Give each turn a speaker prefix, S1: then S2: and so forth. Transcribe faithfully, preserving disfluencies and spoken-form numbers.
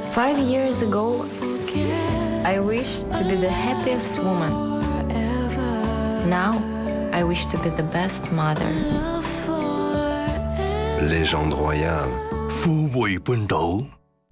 S1: Five years ago, I wished to be the happiest woman. Now, I wish to be the best mother.
S2: Légende royale.
S3: 富會半島。